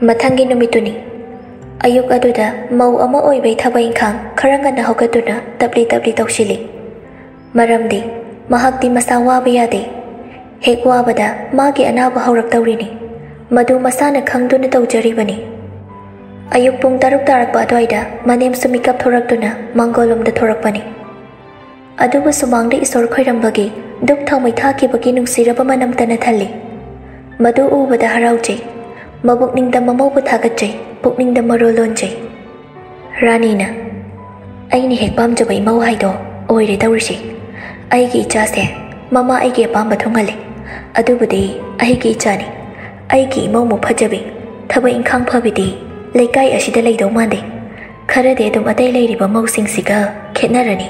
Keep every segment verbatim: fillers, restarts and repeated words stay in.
ꯃꯊꯪꯒꯤ ꯅꯨꯃꯤꯠꯇꯨꯅꯤ ꯑꯌꯨꯛ ꯑꯗꯨꯗ ꯃꯧ ꯑꯃ ꯑꯣꯏꯕꯩ ꯊꯕꯛ ꯏꯪꯈꯥꯡ ꯈꯔ ꯉꯟꯅ ꯍꯧꯒꯠꯇꯨꯅ ꯇꯞꯂꯤ ꯇꯞꯂꯤ ꯇꯧꯁꯤꯜꯂꯤ ꯃꯔꯝꯗꯤ ꯃꯍꯥꯛꯇꯤ ꯃꯁꯥ ꯋꯥꯕ ꯌꯥꯗꯦ ꯍꯦꯛ ꯋꯥꯕꯗ ꯃꯥꯒꯤ ꯑꯅꯥꯕ ꯍꯧꯔꯛꯇꯧꯔꯤꯅꯤ ꯃꯗꯨ ꯃꯁꯥꯅ ꯈꯪꯗꯨꯅ ꯇꯧꯖꯔꯤꯕꯅꯤ ꯑꯌꯨꯛ ꯄꯨꯡ ꯇꯔꯨꯛ ꯇꯥꯔꯛꯄ ꯑꯗꯨꯋꯥꯏꯗ ꯃꯅꯦꯝꯁꯨ ꯃꯤꯀꯞ ꯊꯣꯔꯛꯇꯨꯅ ꯃꯥꯡꯒꯣꯜꯂꯣꯝꯗ ꯊꯣꯔꯛꯄꯅꯤ ꯑꯗꯨꯕꯨ ꯁꯨꯃꯥꯡꯗ ꯏꯁꯣꯔ ꯈꯣꯏꯔꯝꯕꯒꯤ ꯗꯨꯛ ꯊꯥꯎꯃꯩ ꯊꯥꯈꯤꯕꯒꯤ ꯅꯨꯡꯁꯤꯔꯕ ꯃꯅꯝꯇꯅ ꯊꯜꯂꯤ ꯃꯗꯨ ꯎꯕꯗ ꯍꯔꯥꯎꯖꯩ ꯃꯕꯨꯛꯅꯤꯡꯗ ꯃꯃꯧꯕꯨ ꯊꯥꯒꯠꯆꯩ ꯄꯨꯛꯅꯤꯡꯗ ꯃꯔꯣꯜ ꯂꯣꯟꯖꯩ ꯔꯥꯅꯤꯅ ꯑꯩꯅ ꯍꯦꯛ ꯄꯥꯝꯖꯕ ꯏꯃꯧ ꯍꯥꯏꯗꯣ ꯑꯣꯏꯔꯦ ꯇꯧꯔꯤꯁꯤ ꯑꯩꯒꯤ ꯏꯆꯥꯁꯦ ꯃꯃꯥ ꯑꯩꯒꯤ ꯑꯄꯥꯝꯕ ꯊꯨꯡꯍꯜꯂꯤ ꯑꯗꯨꯕꯨꯗꯤ ꯑꯩꯒꯤ ꯏꯆꯥꯅꯤ ꯑꯩꯒꯤ ꯏꯃꯧꯃꯨꯛ ꯐꯖꯕꯤ ꯊꯕꯛ ꯏꯪꯈꯥꯡ ꯐꯕꯤꯗꯤ ꯂꯩꯀꯥꯏ ꯑꯁꯤꯗ ꯂꯩꯗꯧ ꯃꯥꯟꯗꯦ ꯈꯔꯗꯤ ꯑꯗꯨꯝ ꯑꯇꯩ ꯂꯩꯔꯤꯕ ꯃꯧꯁꯤꯡꯁꯤꯒ ꯈꯦꯠꯅꯔꯅꯤ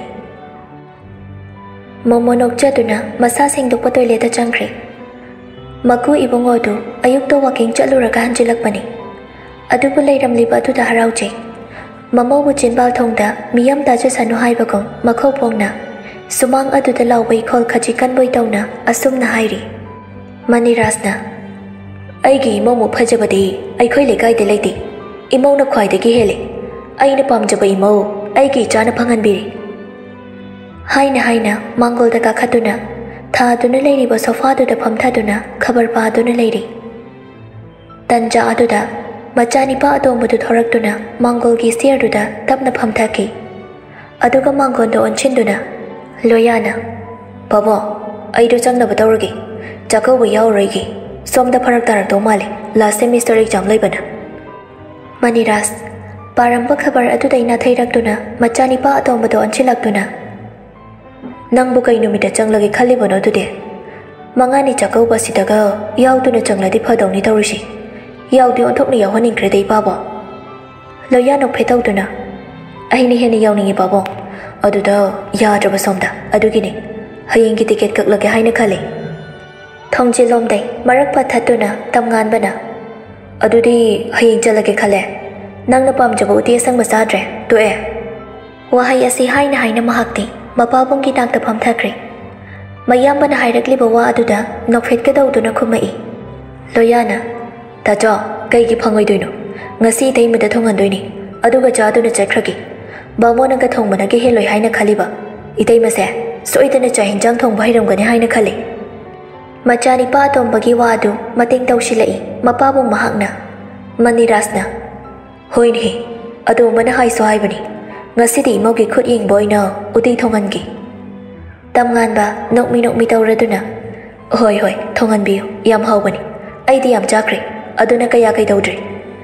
ꯃꯣꯃꯣ ꯅꯣꯛꯆꯗꯨꯅ ꯃꯁꯥ ꯁꯦꯡꯗꯣꯛꯄ ꯇꯣꯏꯂꯦꯠꯇ ꯆꯪꯈ꯭ꯔꯦ ꯃꯀꯨ ꯏꯕꯨꯡꯉꯣꯗꯨ ꯑꯌꯨꯛꯇ ꯋꯥꯀꯤꯡ ꯆꯠꯂꯨꯔꯒ ꯍꯟꯖꯤꯜꯂꯛꯄꯅꯤ ꯑꯗꯨꯕꯨ ꯂꯩꯔꯝꯂꯤꯕ ꯑꯗꯨꯗ ꯍꯔꯥꯎꯖꯩ ꯃꯃꯧꯕꯨ ꯆꯤꯟꯕꯥꯜ ꯊꯣꯡꯗ ꯃꯤꯌꯥꯝ ꯇꯥꯖꯁꯅꯨ ꯍꯥꯏꯕꯒꯨꯝ ꯃꯈꯧ ꯐꯣꯡꯅ ꯁꯨꯃꯥꯡ ꯑꯗꯨꯗ ꯂꯥꯎꯕ ꯏꯈꯣꯜ ꯈꯖꯤꯛ ꯀꯟꯕꯣꯏ ꯇꯧꯅ ꯑꯁꯨꯝꯅ ꯍꯥꯏꯔꯤ ꯃꯅꯤꯔꯥꯖꯅ ꯑꯩꯒꯤ ꯏꯃꯧꯃꯨꯛ ꯐꯖꯕꯗꯤ ꯑꯩꯈꯣꯏ ꯂꯩꯀꯥꯏꯗ ꯂꯩꯇꯦ ꯏꯃꯧꯅ ꯈ꯭ꯋꯥꯏꯗꯒꯤ ꯍꯦꯜꯂꯤ ꯑꯩꯅ ꯄꯥꯝꯖꯕ ꯏꯃꯧ ꯑꯩꯒꯤ ꯏꯆꯥꯅ ꯐꯪꯍꯟꯕꯤꯔꯤ ꯍꯥꯏꯅ ꯍꯥꯏꯅ ꯃꯥꯡꯒꯣꯜꯗ ꯀꯥꯈꯠꯇꯨꯅ ꯊꯥꯗꯨꯅ ꯂꯩꯔꯤꯕ ꯁꯣꯐꯥꯗꯨꯗ ꯐꯝꯊꯗꯨꯅ ꯈꯕꯔ ꯄꯥꯗꯨꯅ ꯂꯩꯔꯤ ꯇꯟꯖꯥ ꯑꯗꯨꯗ ꯃꯆꯥꯅꯤꯄꯥ ꯑꯇꯣꯝꯕꯗꯨ ꯊꯣꯔꯛꯇꯨꯅ ꯃꯥꯡꯒꯣꯜꯒꯤ ꯁ꯭ꯇꯤꯌꯔꯗꯨꯗ ꯇꯞꯅ ꯐꯝꯊꯈꯤ ꯑꯗꯨꯒ ꯃꯥꯡꯒꯣꯜꯗ ꯑꯣꯟꯁꯤꯟꯗꯨꯅ ꯂꯣꯌꯥꯅ ꯕꯥꯕꯣ ꯑꯩꯗꯣ ꯆꯪꯅꯕ ꯇꯧꯔꯒꯦ ꯆꯥꯛꯀꯧꯕ ꯌꯥꯎꯔꯣꯏꯒꯦ ꯁꯣꯝꯗ ꯐꯔꯛ ꯇꯥꯔꯛꯇꯧ ꯃꯥꯜꯂꯦ ꯂꯥꯁ ꯁꯦꯃꯤꯁꯇꯔ ꯑꯦꯛꯖꯥꯝ ꯂꯩꯕꯅ ꯃꯅꯤꯔꯥꯖ ꯄꯥꯔꯝꯕ ꯈꯕꯔ ꯑꯗꯨꯗꯩ ꯅꯥꯊꯩꯔꯛꯇꯨꯅ ꯃꯆꯥꯅꯤꯄꯥ ꯑꯇꯣꯝꯕꯗꯣ ꯑꯣꯟꯁꯤꯜꯂꯛꯇꯨꯅ ꯅꯪꯕꯨ ꯀꯩ ꯅꯨꯃꯤꯠꯇ ꯆꯪꯂꯒꯦ ꯈꯜꯂꯤꯕꯅꯣ ꯑꯗꯨꯗꯤ ꯃꯉꯥꯅꯤ ꯆꯥꯛꯀꯧꯕ ꯑꯁꯤꯗꯒ ꯌꯥꯎꯗꯨꯅ ꯆꯪꯂꯗꯤ ꯐꯗꯧꯅꯤ ꯇꯧꯔꯤꯁꯤ ꯌꯥꯎꯗꯤ ꯑꯣꯟꯊꯣꯛꯅ ꯌꯥꯎꯍꯟꯅꯤꯡꯈ꯭ꯔꯦꯗ ꯏꯄꯥꯕꯣ ꯂꯣꯌꯥ ꯅꯣꯛꯐꯦ ꯇꯧꯗꯨꯅ ꯑꯩꯅ ꯍꯦꯟꯅ ꯌꯥꯎꯅꯤꯡꯉꯤ ꯕꯥꯕꯣ ꯑꯗꯨꯗ ꯌꯥꯗ꯭ꯔꯕ ꯁꯣꯝꯗ ꯑꯗꯨꯒꯤꯅꯤ ꯍꯌꯦꯡꯒꯤ ꯇꯤꯀꯦꯠ ꯀꯛꯂꯒꯦ ꯍꯥꯏꯅ ꯈꯜꯂꯤ ꯊꯣꯡꯖꯤꯜꯂꯣꯝꯗꯩ ꯃꯔꯛ ꯄꯥꯊꯠꯇꯨꯅ ꯇꯝꯉꯥꯟꯕꯅ ꯑꯗꯨꯗꯤ ꯍꯌꯦꯡ ꯆꯠꯂꯒꯦ ꯈꯜꯂꯦ ꯅꯪꯅ ꯄꯥꯝꯖꯕ ꯎꯇꯤ ꯑꯁꯪꯕ ꯆꯥꯗ꯭ꯔꯦ ꯇꯣꯛꯑꯦ ꯋꯥꯍꯩ ꯑꯁꯤ ꯍꯥꯏꯅ ꯍꯥꯏꯅ ꯃꯍꯥꯛꯇꯤ ꯃꯄꯥꯕꯨꯡꯒꯤ ꯅꯥꯛꯇ ꯐꯝꯊꯈ꯭ꯔꯦ ꯃꯌꯥꯝꯕꯅ ꯍꯥꯏꯔꯛꯂꯤꯕ ꯋꯥ ꯑꯗꯨꯗ ꯅꯣꯛꯐꯦꯠꯀꯗꯧꯗꯨꯅ ꯈꯨꯝꯃꯛꯏ ꯂꯣꯌꯥꯅ ꯇꯥꯆꯧ ꯀꯩꯒꯤ ꯐꯪꯉꯣꯏꯗꯣꯏꯅꯣ ꯉꯁꯤ ꯏꯇꯩꯃꯗ ꯊꯣꯡꯍꯟꯗꯣꯏꯅꯤ ꯑꯗꯨꯒ ꯆꯥꯗꯨꯅ ꯆꯠꯈ꯭ꯔꯒꯦ ꯕꯥꯃꯣꯅꯒ ꯊꯣꯡꯕꯅꯒ ꯍꯦꯜꯂꯣꯏ ꯍꯥꯏꯅ ꯈꯜꯂꯤꯕ ꯏꯇꯩꯃꯁꯦ ꯁꯣꯏꯗꯅ ꯆꯥꯛ ꯍꯤꯟꯖꯥꯡ ꯊꯣꯡꯕ ꯍꯩꯔꯝꯒꯅꯤ ꯍꯥꯏꯅ ꯈꯜꯂꯤ ꯃꯆꯥꯅꯤꯄꯥ ꯑꯇꯣꯝꯕꯒꯤ ꯋꯥ ꯑꯗꯨ ꯃꯇꯦꯡ ꯇꯧꯁꯤꯜꯂꯛꯏ ꯃꯄꯥꯕꯨꯡ ꯃꯍꯥꯛꯅ ꯃꯅꯤꯔꯥꯖꯅ ꯍꯣꯏꯅꯦ ꯑꯇꯣꯝꯕꯅ ꯍꯥꯏꯁꯨ ꯍꯥꯏꯕꯅꯤ ꯉꯁꯤꯗꯤ ꯏꯃꯧꯒꯤ ꯈꯨꯠ ꯌꯦꯡꯕ ꯑꯣꯏꯅ ꯎꯇꯤ ꯊꯣꯡꯍꯟꯒꯦ ꯇꯝꯉꯥꯟꯕ ꯅꯣꯛꯃꯤ ꯅꯣꯛꯃꯤ ꯇꯧꯔꯗꯨꯅ ꯍꯣꯏ ꯍꯣꯏ ꯊꯣꯡꯍꯟꯕꯤꯌꯨ ꯌꯥꯝ ꯍꯥꯎꯕꯅꯤ ꯑꯩꯗꯤ ꯌꯥꯝ ꯆꯥꯈ꯭ꯔꯦ ꯑꯗꯨꯅ ꯀꯌꯥ ꯀꯩꯗꯧꯗ꯭ꯔꯤ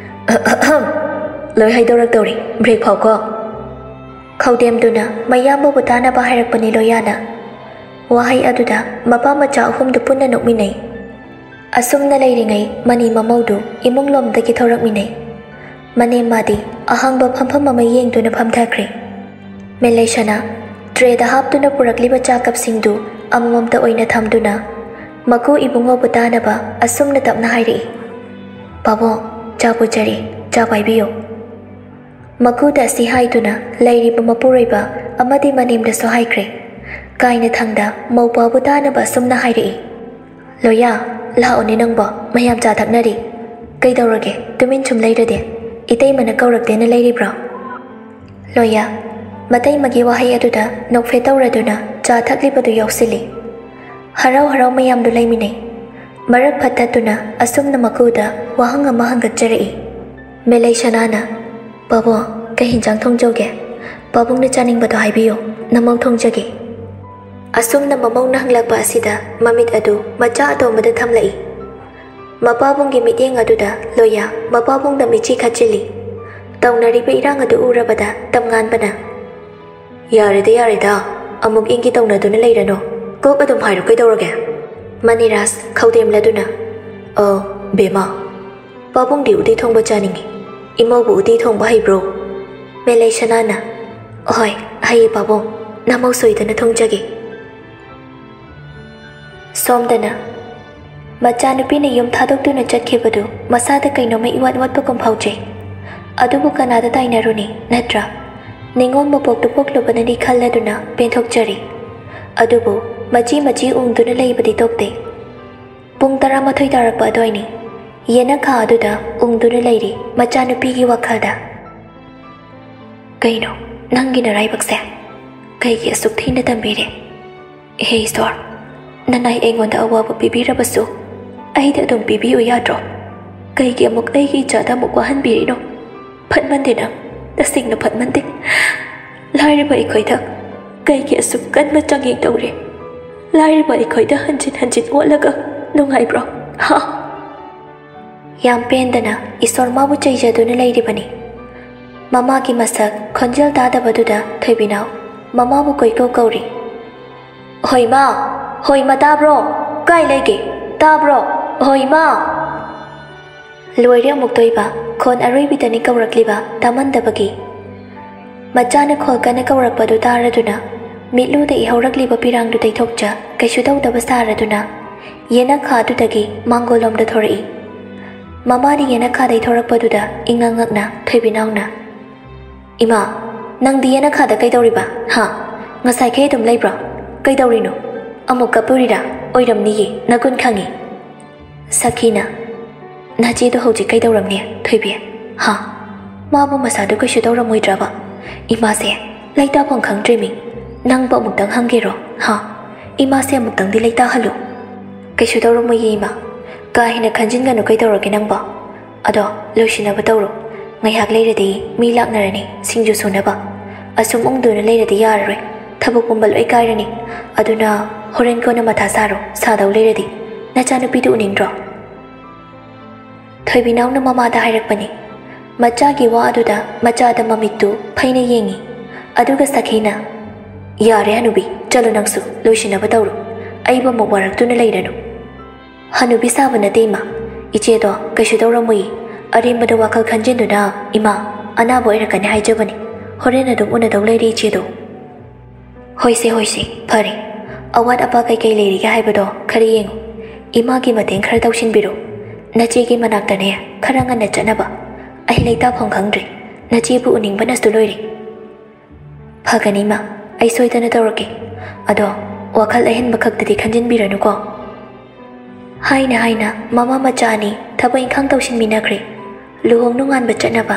ꯂꯣꯏ ꯍꯩꯗꯧꯔꯛꯇꯧꯔꯤ ꯕ꯭ꯔꯦꯛ ꯐꯥꯎꯀꯣ ꯈꯧꯗꯦꯝꯗꯨꯅ ꯃꯌꯥꯝꯕꯕꯨ ꯇꯥꯅꯕ ꯍꯥꯏꯔꯛꯄꯅꯤ ꯂꯣꯌꯥꯅ ꯋꯥꯍꯩ ꯑꯗꯨꯗ ꯃꯄꯥ ꯃꯆꯥ ꯑꯍꯨꯝꯗꯨ ꯄꯨꯟꯅ ꯅꯣꯛꯃꯤꯟꯅꯩ ꯑꯁꯨꯝꯅ ꯂꯩꯔꯤꯉꯩ ꯃꯅꯤ ꯃꯃꯧꯗꯨ ꯏꯃꯨꯡꯂꯣꯝꯗꯒꯤ ꯊꯣꯔꯛꯃꯤꯟꯅꯩ ꯃꯅꯦꯝ ꯃꯥꯗꯤ ꯑꯍꯥꯡꯕ ꯐꯝꯐꯝ ꯑꯃ ꯌꯦꯡꯗꯨꯅ ꯐꯝꯊꯈ꯭ꯔꯦ ꯃꯦꯂꯩꯁꯅꯥ ꯇ꯭ꯔꯦꯗ ꯍꯥꯞꯇꯨꯅ ꯄꯨꯔꯛꯂꯤꯕ ꯆꯥ ꯀꯞꯁꯤꯡꯗꯨ ꯑꯃꯃꯝꯇ ꯑꯣꯏꯅ ꯊꯝꯗꯨꯅ ꯃꯀꯨ ꯏꯕꯨꯡꯉꯣꯕꯨ ꯇꯥꯅꯕ ꯑꯁꯨꯝꯅ ꯇꯞꯅ ꯍꯥꯏꯔꯛꯏ ꯄꯥꯕꯣ ꯆꯥ ꯄꯨꯖꯔꯤ ꯆꯥ ꯄꯥꯏꯕꯤꯌꯨ ꯃꯀꯨꯗ ꯑꯁꯤ ꯍꯥꯏꯗꯨꯅ ꯂꯩꯔꯤꯕ ꯃꯄꯨꯔꯣꯏꯕ ꯑꯃꯗꯤ ꯃꯅꯦꯝꯗꯁꯨ ꯍꯥꯏꯈ꯭ꯔꯦ ꯀꯥꯏꯅꯊꯪꯗ ꯃꯧꯄꯥꯕꯨ ꯇꯥꯅꯕ ꯑꯁꯨꯝꯅ ꯍꯥꯏꯔꯛꯏ ꯂꯣꯌꯥ ꯂꯥꯛꯑꯣꯅꯦ ꯅꯪꯕꯣ ꯃꯌꯥꯝ ꯆꯥ ꯊꯛꯅꯔꯤ ꯀꯩꯗꯧꯔꯒꯦ ꯇꯨꯃꯤꯟ ꯁꯨꯝ ꯂꯩꯔꯗꯤ ꯏꯇꯩꯃꯅ ꯀꯧꯔꯛꯇꯦꯅ ꯂꯩꯔꯤꯕ꯭ꯔꯣ ꯂꯣꯌꯥ ꯃꯇꯩꯃꯒꯤ ꯋꯥꯍꯩ ꯑꯗꯨꯗ ꯅꯣꯛꯐꯦ ꯇꯧꯔꯗꯨꯅ ꯆꯥ ꯊꯛꯂꯤꯕꯗꯨ ꯌꯥꯎꯁꯤꯜꯂꯤ ꯍꯔꯥꯎ ꯍꯔꯥꯎ ꯃꯌꯥꯝꯗꯨ ꯂꯩꯃꯤꯟꯅꯩ ꯃꯔꯛ ꯐꯠꯇꯠꯇꯨꯅ ꯑꯁꯨꯝꯅ ꯃꯀꯨꯗ ꯋꯥꯍꯪ ꯑꯃ ꯍꯪꯒꯠꯆꯔꯛꯏ ꯃꯦꯂꯩꯁꯅꯥꯅ ꯕꯥꯕꯣ ꯀꯩ ꯍꯤꯟꯖꯥꯡ ꯊꯣꯡꯖꯧꯒꯦ ꯄꯥꯕꯨꯡꯅ ꯆꯥꯅꯤꯡꯕꯗꯣ ꯍꯥꯏꯕꯤꯌꯨ ꯅꯃꯧ ꯊꯣꯡꯖꯒꯦ ꯑꯁꯨꯝꯅ ꯃꯃꯧꯅ ꯍꯪꯂꯛꯄ ꯑꯁꯤꯗ ꯃꯃꯤꯠ ꯑꯗꯨ ꯃꯆꯥ ꯑꯇꯣꯝꯕꯗ ꯊꯝꯂꯛꯏ ꯃꯄꯥꯕꯨꯡꯒꯤ ꯃꯤꯠꯌꯦꯡ ꯑꯗꯨꯗ ꯂꯣꯌꯥ ꯃꯄꯥꯕꯨꯡꯗ ꯃꯤꯠꯆꯤ ꯈꯠꯆꯤꯜꯂꯤ ꯇꯧꯅꯔꯤꯕ ꯏꯔꯥꯡ ꯑꯗꯨ ꯎꯔꯕꯗ ꯇꯝꯉꯥꯟꯕꯅ ꯌꯥꯔꯦꯗ ꯌꯥꯔꯦꯗ ꯑꯃꯨꯛ ꯏꯪꯒꯤ ꯇꯧꯅꯗꯨꯅ ꯂꯩꯔꯅꯣ ꯀꯣꯛ ꯑꯗꯨꯝ ꯍꯥꯏꯔꯣ ꯀꯩꯗꯧꯔꯒꯦ ꯃꯅꯤꯔꯥꯖ ꯈꯧꯗꯦꯝꯂꯗꯨꯅ ꯑ ꯕꯦꯃꯥ ꯄꯥꯕꯨꯡꯗꯤ ꯎꯇꯤ ꯊꯣꯡꯕ ꯆꯥꯅꯤꯡꯉꯤ ꯏꯃꯧꯕꯨ ꯎꯇꯤ ꯊꯣꯡꯕ ꯍꯩꯕ꯭ꯔꯣ ꯃꯦꯂꯩꯁꯅꯥꯅ ꯍꯣꯏ ꯍꯩꯌꯦ ꯄꯥꯕꯨꯡ ꯅꯃꯧ ꯁꯣꯏꯗꯅ ꯊꯣꯡꯖꯒꯦ ꯁꯣꯝꯗꯅ ꯃꯆꯥꯅꯨꯄꯤꯅ ꯌꯨꯝ ꯊꯥꯗꯣꯛꯇꯨꯅ ꯆꯠꯈꯤꯕꯗꯨ ꯃꯁꯥꯗ ꯀꯩꯅꯣꯝꯃ ꯏꯋꯥꯠ ꯋꯥꯠꯄꯒꯨꯝ ꯐꯥꯎꯖꯩ ꯑꯗꯨꯕꯨ ꯀꯅꯥꯗ ꯇꯥꯏꯅꯔꯨꯅꯤ ꯅꯠꯇ꯭ꯔꯥ ꯅꯤꯉꯣꯜ ꯃꯄꯣꯛꯇꯨ ꯄꯣꯛꯂꯨꯕꯅꯅꯤ ꯈꯜꯂꯗꯨꯅ ꯄꯦꯟꯊꯣꯛꯆꯔꯤ ꯑꯗꯨꯕꯨ ꯃꯆꯤ ꯃꯆꯤ ꯎꯪꯗꯨꯅ ꯂꯩꯕꯗꯤ ꯇꯣꯛꯇꯦ ꯄꯨꯡ ꯇꯔꯥꯃꯥꯊꯣꯏ ꯇꯥꯔꯛꯄ ꯑꯗꯨꯋꯥꯏꯅꯤ ꯌꯦꯅꯈꯥ ꯑꯗꯨꯗ ꯎꯪꯗꯨꯅ ꯂꯩꯔꯤ ꯃꯆꯥꯅꯨꯄꯤꯒꯤ ꯋꯥꯈꯜꯗ꯫ ꯀꯩꯅꯣ ꯅꯪꯒꯤ ꯅꯔꯥꯏꯕꯛꯁꯦ ꯀꯩꯒꯤ ꯑꯁꯨꯛ ꯊꯤꯅ ꯇꯝꯕꯤꯔꯦ? ꯍꯦ ꯏꯁꯣꯔ, ꯅꯅꯥꯏ ꯑꯩꯉꯣꯟꯗ ꯑꯋꯥꯕ ꯄꯤꯕꯤꯔꯕꯁꯨ ꯑꯩꯗ ꯑꯗꯨꯝ ꯄꯤꯕꯤꯌꯨ ꯌꯥꯗ꯭ꯔꯣ? ꯀꯩꯒꯤ ꯑꯃꯨꯛ ꯑꯩꯒꯤ ꯏꯆꯥꯗ ꯑꯃꯨꯛ ꯋꯥꯍꯟꯕꯤꯔꯤꯅꯣ? ꯐꯠꯃꯟꯗꯦ ꯅꯪ, ꯇꯁꯦꯡꯅ ꯐꯠꯃꯟꯗꯦ꯫ ꯂꯥꯏꯔꯕ ꯑꯩꯈꯣꯏꯗ ꯀꯩꯒꯤ ꯑꯁꯨꯛ ꯀꯟꯕ ꯆꯥꯡꯌꯦꯡ ꯇꯧꯔꯦ? ꯂꯥꯏꯔꯕ ꯑꯩꯈꯣꯏꯗ ꯍꯟꯖꯤꯟ ꯍꯟꯖꯤꯟ ꯑꯣꯠꯂꯒ ꯅꯨꯡꯉꯥꯏꯕ꯭ꯔꯣ? ꯍꯥ? ꯌꯥꯝ ꯄꯦꯟꯗꯅ ꯏꯁꯣꯔ ꯃꯥꯕꯨ ꯆꯩꯖꯗꯨꯅ ꯂꯩꯔꯤꯕꯅꯤ꯫ ꯃꯃꯥꯒꯤ ꯃꯁꯛ ꯈꯣꯟꯖꯦꯜ ꯇꯥꯗꯕꯗꯨꯗ ꯊꯣꯏꯕꯤꯅꯥꯎ ꯃꯃꯥꯕꯨ ꯀꯣꯏꯀꯧ ꯀꯧꯔꯤ꯫ ꯍꯣꯏ ꯃꯥ, ꯍꯣꯏ ꯃꯥ ꯇꯥꯕ꯭ꯔꯣ? ꯀꯥꯏ ꯂꯩꯒꯦ? ꯇꯥꯕ꯭ꯔꯣ? ꯍꯣꯏ ꯃꯥ! ꯂꯣꯏꯔꯦ ꯑꯃꯨꯛ ꯇꯣꯏꯕ ꯈꯣꯟ ꯑꯔꯣꯏꯕꯤꯗꯅꯤ ꯀꯧꯔꯛꯂꯤꯕ ꯇꯥꯃꯟꯗꯕꯒꯤ꯫ ꯃꯆꯥꯅ ꯈꯣꯜ ꯀꯟꯅ ꯀꯧꯔꯛꯄꯗꯨ ꯇꯥꯔꯗꯨꯅ ꯃꯤꯠꯂꯨꯗ ꯏꯍꯧꯔꯛꯂꯤꯕ ꯄꯤꯔꯥꯡꯗꯨ ꯇꯩꯊꯣꯛꯆ ꯀꯩꯁꯨ ꯇꯧꯗꯕ ꯁꯥꯔꯗꯨꯅ ꯌꯦꯅꯈꯥ ꯑꯗꯨꯗꯒꯤ ꯃꯥꯡꯒꯣꯜꯂꯣꯝꯗ ꯊꯣꯔꯛꯏ꯫ ꯃꯃꯥꯅ ꯌꯦꯅꯈꯥꯗꯩ ꯊꯣꯔꯛꯄꯗꯨꯗ ꯏꯉꯛ ꯉꯛꯅ ꯊꯣꯏꯕꯤꯅꯥꯎꯅ ꯏꯃꯥ, ꯅꯪꯗꯤ ꯌꯦꯅꯈꯥꯗ ꯀꯩꯗꯧꯔꯤꯕ? ꯍꯥ? ꯉꯁꯥꯏꯈꯩ ꯑꯗꯨꯝ ꯂꯩꯕ꯭ꯔꯣ? ꯀꯩꯗꯧꯔꯤꯅꯣ? ꯑꯃꯨꯛ ꯀꯞꯄꯨꯔꯤꯔꯥ? ꯑꯣꯏꯔꯝꯅꯤꯌꯦ, ꯅꯒꯨꯟ ꯈꯪꯉꯤ꯫ ꯁꯈꯤꯅ ꯅꯆꯦꯗꯣ ꯍꯧꯖꯤꯛ ꯀꯩꯗꯧꯔꯝꯅꯤ ꯊꯣꯏꯕꯤ? ꯍꯥ? ꯃꯥꯕꯨ ꯃꯁꯥꯗꯨ ꯀꯩꯁꯨ ꯇꯧꯔꯝꯃꯣꯏꯗ꯭ꯔꯕ? ꯏꯃꯥꯁꯦ ꯂꯩꯇꯥꯐꯝ ꯈꯪꯗ꯭ꯔꯤꯃꯤ, ꯅꯪꯕꯨ ꯑꯃꯨꯛꯇꯪ ꯍꯪꯒꯦꯔꯣ? ꯍꯥ? ꯏꯃꯥꯁꯦ ꯑꯃꯨꯛꯇꯪꯗꯤ ꯂꯩꯇꯥꯍꯜꯂꯨ꯫ ꯀꯩꯁꯨ ꯇꯧꯔꯝꯃꯣꯏꯌꯦ ꯏꯃꯥ, ꯀꯥ ꯍꯦꯟꯅ ꯈꯟꯖꯤꯟꯒꯅꯨ ꯀꯩꯗꯧꯔꯒꯦ ꯅꯪꯕꯣ? ꯑꯗꯣ ꯂꯣꯏꯁꯤꯟꯅꯕ ꯇꯧꯔꯣ, ꯉꯥꯏꯍꯥꯛ ꯂꯩꯔꯗꯤ ꯃꯤ ꯂꯥꯛꯅꯔꯅꯤ ꯁꯤꯡꯖꯨ ꯁꯨꯅꯕ꯫ ꯑꯁꯨꯝ ꯎꯪꯗꯨꯅ ꯂꯩꯔꯗꯤ ꯌꯥꯔꯔꯣꯏ, ꯊꯕꯛ ꯄꯨꯝꯕ ꯂꯣꯏ ꯀꯥꯏꯔꯅꯤ꯫ ꯑꯗꯨꯅ ꯍꯣꯔꯦꯟ ꯀꯣꯟꯅ ꯃꯊꯥ ꯁꯥꯔꯣ, ꯁꯥꯗꯧ ꯂꯩꯔꯗꯤ꯫ ꯅꯆꯥꯅꯨꯄꯤꯗꯨ ꯎꯅꯤꯡꯗ꯭ꯔꯣ? ꯊꯣꯏꯕꯤꯅꯥꯎꯅ ꯃꯃꯥꯗ ꯍꯥꯏꯔꯛꯄꯅꯤ꯫ ꯃꯆꯥꯒꯤ ꯋꯥ ꯑꯗꯨꯗ ꯃꯆꯥꯗ ꯃꯃꯤꯠꯇꯨ ꯐꯩꯅ ꯌꯦꯡꯉꯤ꯫ ꯑꯗꯨꯒ ꯁꯈꯤꯅ ꯌꯥꯔꯦ ꯍꯅꯨꯕꯤ, ꯆꯠꯂꯣ ꯅꯪꯁꯨ ꯂꯣꯏꯁꯤꯟꯅꯕ ꯇꯧꯔꯣ, ꯑꯩꯕꯨ ꯑꯃꯨꯛ ꯋꯥꯔꯛꯇꯨꯅ ꯂꯩꯔꯅꯨ꯫ ꯍꯅꯨꯕꯤ ꯁꯥꯕ ꯅꯠꯇꯦ ꯏꯃꯥ, ꯏꯆꯦꯗꯣ ꯀꯩꯁꯨ ꯇꯧꯔꯝꯃꯣꯏ, ꯑꯔꯦꯝꯕꯗ ꯋꯥꯈꯜ ꯈꯟꯖꯤꯟꯗꯨꯅ ꯏꯃꯥ ꯑꯅꯥꯕ ꯑꯣꯏꯔꯛꯀꯅꯤ ꯍꯥꯏꯖꯕꯅꯤ꯫ ꯍꯣꯔꯦꯟ ꯑꯗꯨꯝ ꯎꯅꯗꯧ ꯂꯩꯔꯤ ꯏꯆꯦꯗꯣ꯫ ꯍꯣꯏꯁꯦ ꯍꯣꯏꯁꯦ ꯐꯔꯦ, ꯑꯋꯥꯠ ꯑꯄꯥ ꯀꯩꯀꯩ ꯂꯩꯔꯤꯒꯦ ꯍꯥꯏꯕꯗꯣ ꯈꯔ ꯌꯦꯡꯉꯨ, ꯏꯃꯥꯒꯤ ꯃꯇꯦꯡ ꯈꯔ ꯇꯧꯁꯤꯟꯕꯤꯔꯣ꯫ ꯅꯆꯦꯒꯤ ꯃꯅꯥꯛꯇꯅꯦ ꯈꯔ ꯉꯟꯅ ꯆꯠꯅꯕ, ꯑꯩ ꯂꯩꯇꯥꯐꯝ ꯈꯪꯗ꯭ꯔꯦ, ꯅꯆꯦꯕꯨ ꯎꯅꯤꯡꯕꯅꯁꯨ ꯂꯣꯏꯔꯦ꯫ ꯐꯒꯅꯤ ꯏꯃꯥ, ꯑꯩ ꯁꯣꯏꯗꯅ ꯇꯧꯔꯛꯀꯦ, ꯑꯗꯣ ꯋꯥꯈꯜ ꯑꯍꯦꯟꯕ ꯈꯛꯇꯗꯤ ꯈꯟꯖꯤꯟꯕꯤꯔꯅꯨꯀꯣ꯫ ꯍꯥꯏꯅ ꯍꯥꯏꯅ ꯃꯃꯥ ꯃꯆꯥ ꯑꯅꯤ ꯊꯕꯛ ꯏꯪꯈꯥꯡ ꯇꯧꯁꯤꯟꯃꯤꯟꯅꯈ꯭ꯔꯦ, ꯂꯨꯍꯣꯡ ꯅꯣꯡꯉꯥꯟꯕ ꯆꯠꯅꯕ꯫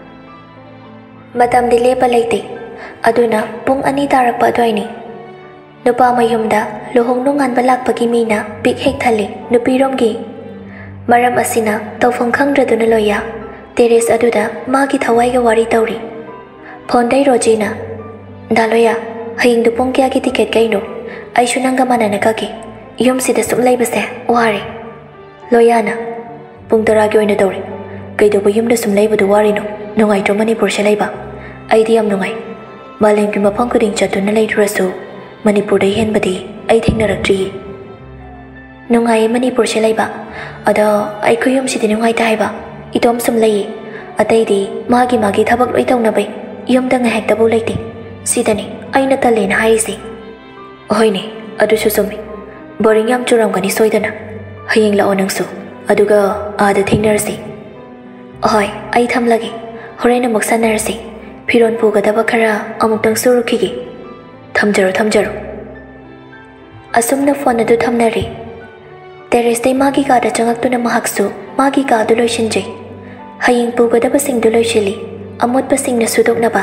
ꯃꯇꯝꯗꯤ ꯂꯦꯞꯄ ꯂꯩꯇꯦ, ꯑꯗꯨꯅ ꯄꯨꯡ ꯑꯅꯤ ꯇꯥꯔꯛꯄ ꯑꯗꯨꯋꯥꯏꯅꯤ꯫ ꯅꯨꯄꯥ ꯃꯌꯨꯝꯗ ꯂꯨꯍꯣꯡ ꯅꯣꯡꯉꯥꯟꯕ ꯂꯥꯛꯄꯒꯤ ꯃꯤꯅ ꯄꯤꯛ ꯍꯦꯛ ꯊꯜꯂꯤ ꯅꯨꯄꯤꯔꯣꯝꯒꯤ꯫ ꯃꯔꯝ ꯑꯁꯤꯅ ꯇꯧꯐꯝ ꯈꯪꯗ꯭ꯔꯗꯨꯅ ꯂꯣꯏꯌꯥ ꯇꯦꯔꯦꯁ ꯑꯗꯨꯗ ꯃꯥꯒꯤ ꯊꯋꯥꯏꯒ ꯋꯥꯔꯤ ꯇꯧꯔꯤ꯫ ꯐꯣꯟꯗꯩ ꯔꯣꯖꯤꯅ ꯗꯥ ꯂꯣꯌꯥ, ꯍꯌꯦꯡꯗꯨ ꯄꯨꯡ ꯀꯌꯥꯒꯤ ꯇꯤꯀꯦꯠ ꯀꯩꯅꯣ? ꯑꯩꯁꯨ ꯅꯪꯒ ꯃꯥꯟꯅꯅ ꯀꯛꯀꯦ, ꯌꯨꯝꯁꯤꯗ ꯁꯨꯝ ꯂꯩꯕꯁꯦ ꯋꯥꯔꯦ꯫ ꯂꯣꯌꯥꯅ ꯄꯨꯡ ꯇꯔꯥꯒꯤ ꯑꯣꯏꯅ ꯇꯧꯔꯤ, ꯀꯩꯗꯧꯕ ꯌꯨꯝꯗ ꯁꯨꯝ ꯂꯩꯕꯗꯨ ꯋꯥꯔꯤꯅꯣ? ꯅꯨꯡꯉꯥꯏꯇ꯭ꯔꯣ ꯃꯅꯤꯄꯨꯔꯁꯦ ꯂꯩꯕ? ꯑꯩꯗꯤ ꯌꯥꯝ ꯅꯨꯡꯉꯥꯏ, ꯃꯥꯂꯦꯝꯒꯤ ꯃꯐꯝ ꯈꯨꯗꯤꯡ ꯆꯠꯇꯨꯅ ꯂꯩꯔꯨꯔꯁꯨ ꯃꯅꯤꯄꯨꯔꯗ ꯍꯦꯟꯕꯗꯤ ꯑꯩ ꯊꯦꯡꯅꯔꯛꯇ꯭ꯔꯤꯌꯦ꯫ ꯅꯨꯡꯉꯥꯏꯌꯦ ꯃꯅꯤꯄꯨꯔꯁꯦ ꯂꯩꯕ, ꯑꯗꯣ ꯑꯩꯈꯣꯏ ꯌꯨꯝꯁꯤꯗꯤ ꯅꯨꯡꯉꯥꯏꯇꯦ ꯍꯥꯏꯕ, ꯏꯇꯣꯝ ꯁꯨꯝ ꯂꯩꯌꯦ, ꯑꯇꯩꯗꯤ ꯃꯥꯒꯤ ꯃꯥꯒꯤ ꯊꯕꯛ ꯂꯣꯏ ꯇꯧꯅꯕꯩ ꯌꯨꯝꯗ ꯉꯥꯏꯍꯥꯛꯇꯕꯨ ꯂꯩꯇꯦ, ꯁꯤꯗꯅꯤ ꯑꯩꯅ ꯇꯜꯂꯦꯅ ꯍꯥꯏꯔꯤꯁꯦ꯫ ꯍꯣꯏꯅꯦ ꯑꯗꯨꯁꯨ ꯆꯨꯝꯃꯤ, ꯕꯣꯔꯤꯡ ꯌꯥꯝ ꯆꯨꯔꯝꯒꯅꯤ ꯁꯣꯏꯗꯅ, ꯍꯌꯦꯡ ꯂꯥꯛꯑꯣ ꯅꯪꯁꯨ, ꯑꯗꯨꯒ ꯑꯥꯗ ꯊꯦꯡꯅꯔꯁꯤ꯫ ꯍꯣꯏ ꯑꯩ ꯊꯝꯂꯒꯦ, ꯍꯣꯔꯦꯟ ꯑꯃꯨꯛ ꯁꯥꯟꯅꯔꯁꯤ, ꯐꯤꯔꯣꯟ ꯄꯨꯒꯗꯕ ꯈꯔ ꯑꯃꯨꯛꯇꯪ ꯁꯨꯔꯨꯈꯤꯒꯦ꯫ ꯊꯝꯖꯔꯣ ꯊꯝꯖꯔꯣ꯫ ꯑꯁꯨꯝꯅ ꯐꯣꯟ ꯑꯗꯨ ꯊꯝꯅꯔꯤ꯫ ꯇꯦꯔꯦꯁꯇꯩ ꯃꯥꯒꯤ ꯀꯥꯗ ꯆꯪꯉꯛꯇꯨꯅ ꯃꯍꯥꯛꯁꯨ ꯃꯥꯒꯤ ꯀꯥꯗꯨ ꯂꯣꯏꯁꯤꯟꯖꯩ꯫ ꯍꯌꯦꯡ ꯄꯨꯒꯗꯕꯁꯤꯡꯗꯨ ꯂꯣꯏꯁꯤꯜꯂꯤ, ꯑꯃꯣꯠꯄꯁꯤꯡꯅ ꯁꯨꯗꯣꯛꯅꯕ꯫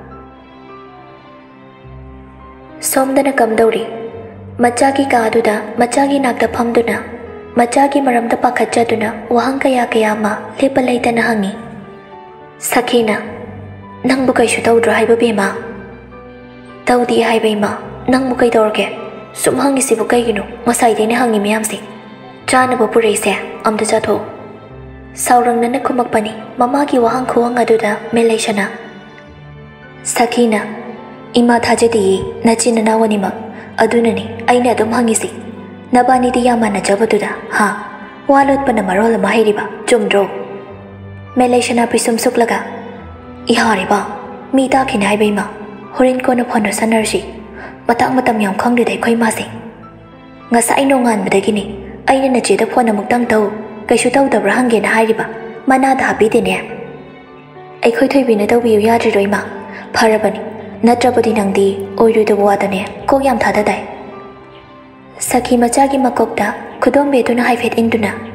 ꯁꯣꯝꯗꯅ ꯀꯝꯗꯧꯔꯤ? ꯃꯆꯥꯒꯤ ꯀꯥ ꯑꯗꯨꯗ ꯃꯆꯥꯒꯤ ꯅꯥꯛꯇ ꯐꯝꯗꯨꯅ ꯃꯆꯥꯒꯤ ꯃꯔꯝꯗ ꯄꯥꯈꯠꯆꯗꯨꯅ ꯋꯥꯍꯪ ꯀꯌꯥ ꯀꯌꯥ ꯑꯃ ꯂꯦꯞꯄ ꯂꯩꯇꯅ ꯍꯪꯉꯤ꯫ ꯁꯈꯤꯅ ꯅꯪꯕꯨ ꯀꯩꯁꯨ ꯇꯧꯗ꯭ꯔꯣ ꯍꯥꯏꯕ ꯕꯦꯝꯃ? ꯇꯧꯗꯦ ꯍꯥꯏꯕ ꯏꯃꯥ, ꯅꯪꯕꯨ ꯀꯩꯗꯧꯔꯒꯦ? ꯁꯨꯝ ꯍꯪꯉꯤꯁꯤꯕꯨ ꯀꯩꯒꯤꯅꯣ? ꯉꯁꯥꯏꯗꯩꯅ ꯍꯪꯉꯤ ꯃꯌꯥꯝꯁꯦ, ꯆꯥꯅꯕ ꯄꯨꯔꯛꯏꯁꯦ ꯑꯝꯇ ꯆꯥꯊꯣꯛꯎ꯫ ꯁꯥꯎꯔꯪꯅꯅ ꯈꯨꯝꯃꯛꯄꯅꯤ ꯃꯃꯥꯒꯤ ꯋꯥꯍꯪ ꯈꯨꯍꯪ ꯑꯗꯨꯗ ꯃꯦꯂꯩꯁꯅ꯫ ꯁꯈꯤꯅ ꯏꯃꯥ ꯊꯥꯖꯗꯦꯌꯦ ꯅꯆꯤꯟ ꯅꯅꯥꯎ ꯑꯅꯤꯃꯛ, ꯑꯗꯨꯅꯅꯤ ꯑꯩꯅ ꯑꯗꯨꯝ ꯍꯪꯉꯤꯁꯤ, ꯅꯕꯥꯅꯤꯗꯤ ꯌꯥꯝ ꯃꯥꯟꯅꯖꯕꯗꯨꯗ ꯍꯥ? ꯋꯥ ꯂꯣꯠꯄꯅ ꯃꯔꯣꯜ ꯑꯃ ꯍꯩꯔꯤꯕ, ꯆꯨꯝꯗ꯭ꯔꯣ? ꯃꯦꯂꯩꯁꯅ ꯄꯤꯁꯨꯝ ꯁꯨꯛꯂꯒ ꯏꯍꯥꯔꯤꯕ ꯃꯤ ꯇꯥꯈꯤꯅꯤ ꯍꯥꯏꯕ ꯏꯃꯥ, ꯍꯣꯔꯦꯟ ꯀꯣꯟꯅ ꯐꯣꯟꯗ ꯁꯥꯟꯅꯔꯁꯤ, ꯃꯇꯥꯡ ꯃꯇꯝ ꯌꯥꯝ ꯈꯪꯗꯦꯗ ꯑꯩꯈꯣꯏ ꯏꯃꯥꯁꯦ꯫ ꯉꯁꯥꯏ ꯅꯣꯡꯉꯥꯟꯕꯗꯒꯤꯅꯤ ꯑꯩꯅ ꯅꯆꯦꯗ ꯐꯣꯟ ꯑꯃꯨꯛꯇꯪ ꯇꯧ, ꯀꯩꯁꯨ ꯇꯧꯗꯕ꯭ꯔꯥ ꯍꯪꯒꯦꯅ ꯍꯥꯏꯔꯤꯕ, ꯃꯅꯥꯗ ꯍꯥꯞꯄꯤꯗꯦꯅꯦ꯫ ꯑꯩꯈꯣꯏ ꯊꯣꯏꯕꯤꯅ ꯇꯧꯕꯤꯌꯨ ꯌꯥꯗ꯭ꯔꯤꯔꯣ ꯏꯃꯥ? ꯐꯔꯕꯅꯤ, ꯅꯠꯇ꯭ꯔꯕꯗꯤ ꯅꯪꯗꯤ ꯑꯣꯏꯔꯣꯏꯗꯕ ꯋꯥꯗꯅꯦ ꯀꯣꯛ ꯌꯥꯝ ꯊꯥꯗꯗꯥꯏ꯫ ꯁꯈꯤ ꯃꯆꯥꯒꯤ ꯃꯀꯣꯛꯇ ꯈꯨꯗꯣꯝꯕꯤ ꯑꯗꯨꯅ ꯍꯥꯏꯐꯦꯠ ꯏꯟꯗꯨꯅ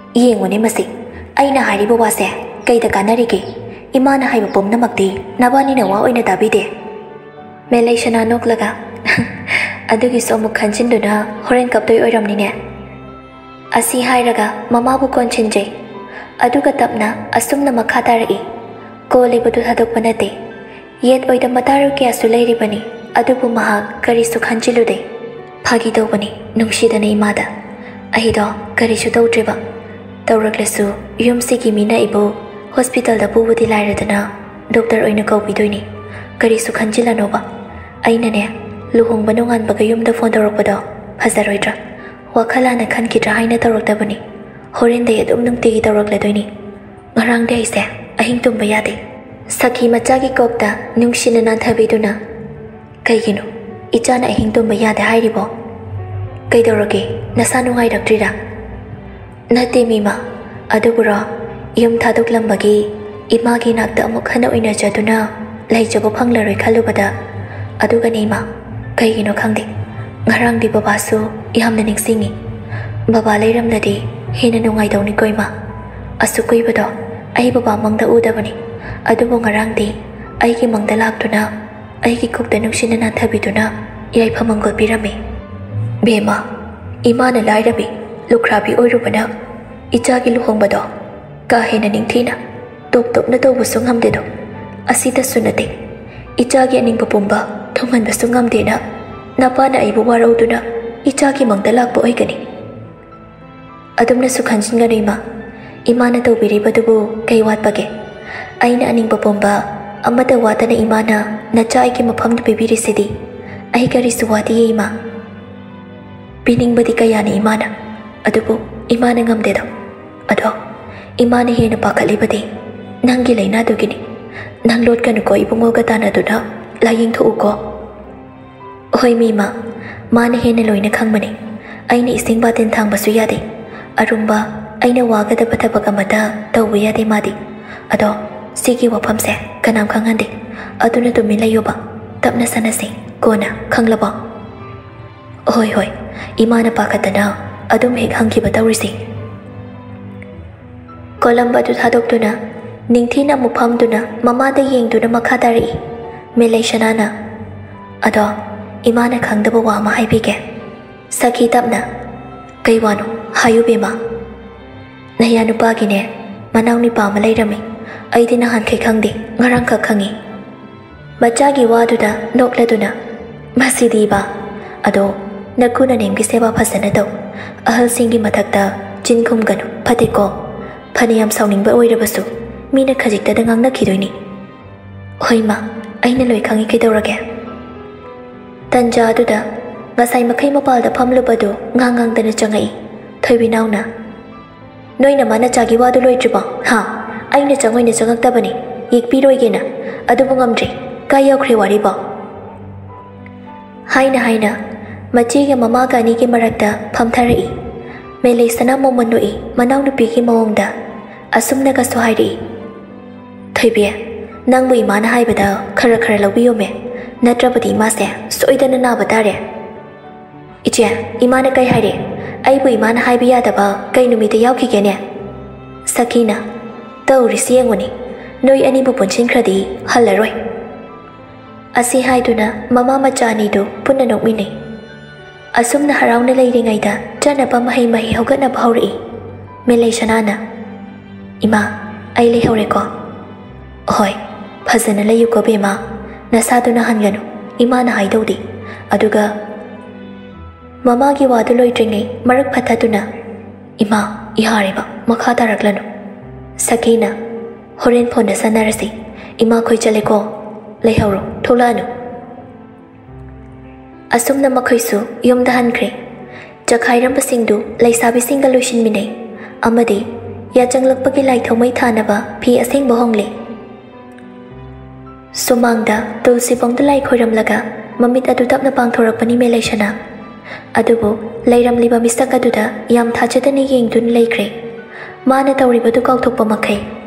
Yengone masi aina hariba wase kaida kanarige imana haiba pomnamakti nabani na wa oina tabide Melaishana noklaga adugi somu khanchinduna horen kaptoi oiramnine asi hairaga mamabu konchinje aduga tapna asumna makha taragi ko lebadu thadokpa nate yet oida mataru kya sulairi bani adubu maha kari su khanchilude phagi tobani nungshidana imada ahido kari su tawtreba tawraklasu yumsigi mina ibo hospital da pubudi lairadana doctor oina kaubidoini kari su khanchilanoba aina ne luhongba nongan baga yumda phone tawrakpado hazaroidra wakhalana khankidra haina tawraktabani horen de adum nungtigi tawrakladoini ngarang de aise ahing tumba yade sakhi machagi kokta nungshina nanthabiduna kaigino ichana ahing tumba yade hairibo kaidorage nasa nungai raktrira nate mima adubura yum thadoklambagi imagi nakta amuk hana oina jaduna laijabo phanglaroi khalubada aduga neima kaigino khangde ngarang di babasu yamna ningsingi baba leiramnadi hena nungai dawni koima asukoi bado ai baba mangda udabani adubu ngarang di ai gi mangda laktuna ai gi kokta nungshina na thabiduna yai phamangol pirame bema imana lairabi lukhrabi oirubana icha gi luhongbado ka hena ningthina top top na tobu sungamde do asita sunate icha gi aning papumba thongan ba sungamde na napana aibu warauduna icha gi mangda lakbo oigani adumna sukhanjin garima imana tobiri badubu kai watpage aina aning papumba amata watana imana nacha ai gi mafam du bibiri sidi ai gari suwati ima pining badi kayani imana adubu imana ngamde do ado imana hena pakali badi nangi leina dugini nang lot kanu ko ibungo ga tana du da laying thu ko hoi mima mana hena loina khangmani aina ising batin thang basu yade arumba aina waga da pathapak amata tawbu yade madi ado sigi wafam se kanam khangande aduna tumi layoba tapna sanase kona khanglaba hoi hoi imana pakatana adum hek hangki batawrisi kolamba du thadokduna ningthina muphamduna mamada yengduna makhadari Melaishana ado imana khangdaba wa ma haibige sakhi tapna kaiwano hayu bema naya nupa gine manaw ni pa ma leirami aidi na han khai khangdi ngarang kha khangi bacha gi waduda nokladuna masidi ba ado nakuna nemgi seba phasana do ahal singi mathakta jinkhum ganu phatiko phaniyam sawningba oirabasu mina khajikta da ngangna khidoini hoima aina loi khangi kidorage tanja aduda ngasai makhai mapalda phamlubadu ngangang dana changai thoibinauna noina mana chagi wadu loitriba ha aina changoina changaktabani yekpiroigena adubu ngamdre ka yaukre wariba haina haina machiga mama gani ki marakta phamtharai Melaishana momanoi manau nupi ki mawongda asumna ka sohairi thoibia nangbu imana haibada khara khara lawbiyome natrabadi mase soidana na batare iche imana kai haire aibu imana haibiya daba kai numita yauki gene sakina tawri siengoni noi ani bu ponchin khradi halaroi asi haiduna mama machani do punna nokmini asumna harauna leiringaida chanapa mahai mahi hogana bhauri Melaishana ima ai lei hore ko hoi phazana leyu ko bema nasaduna hanganu imana haidodi aduga mama gi wadu loitringai marak phathatuna ima ihariba makha taraklanu sakina horen phone sanarasi ima khoi chale ko leihoro tholanu asumna makhoisu yumda hankre chakhairam pasingdu laisabi singa loishin minai amadi ya changlakpagi lai thomai thanaba phi asing bohongle sumangda tulsi bongda lai khoiramlaga mamit adu tapna pangthorakpani Melaishana adubu lairam liba misaka duda yam thachadani yengdun leikre mana tawribadu kauthokpa makhai